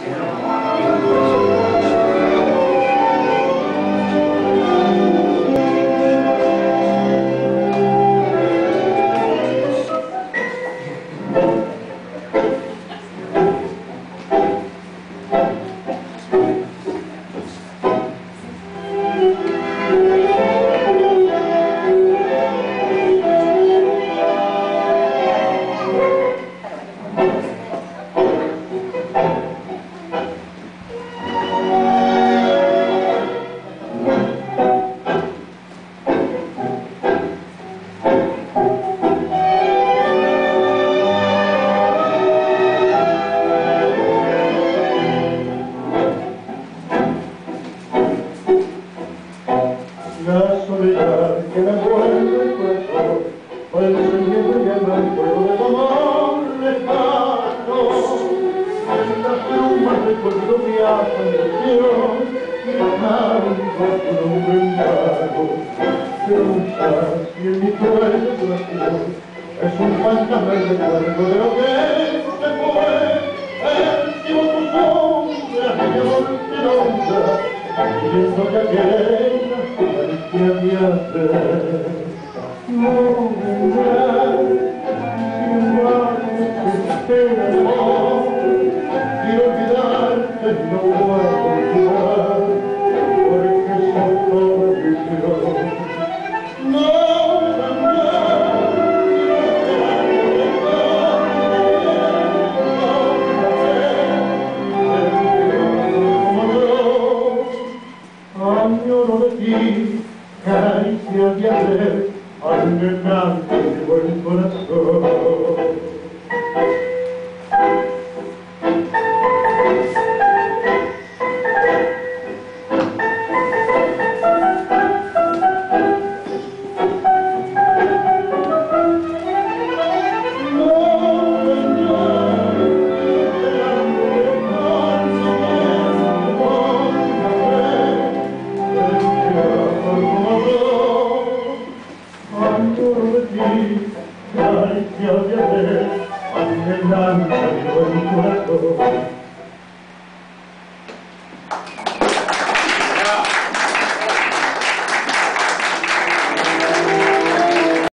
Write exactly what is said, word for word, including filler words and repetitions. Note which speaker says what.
Speaker 1: La soledad que me envuelve el corazón, por el sentimiento que me el fuego de tu amor lejano. En las plumas recuerdo mi aflicción y canto tu nombre en vano. Te usas y en mi cruel desolación es un fantasma el recuerdo de lo que se fue. Percibo tu sombra, mi amor te nombra, pienso que aquella que había hacer no vendrá, igual que espera.